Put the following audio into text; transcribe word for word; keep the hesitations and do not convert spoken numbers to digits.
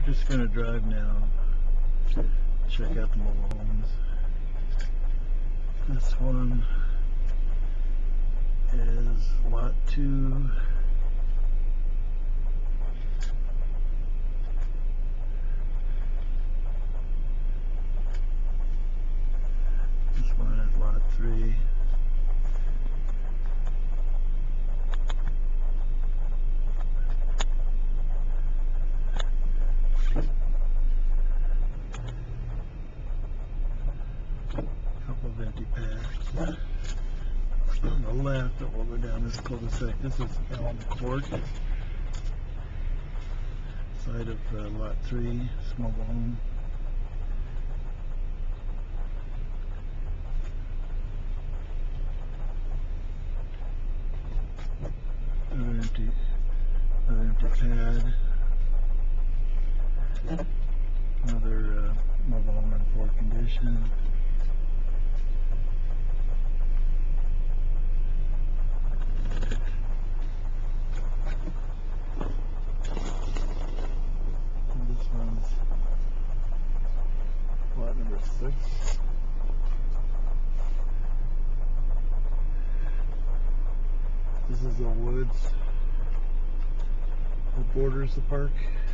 Just gonna drive now, check out the mobile homes. This one is lot two. This one is lot three. Couple of empty pads. On the left, that will go down this cul-de-sac. This is Elm Court, side of uh, lot three, small home. Another empty, another empty pad. Another uh, mobile home in poor condition. This one's lot number six. This is the woods that borders the park.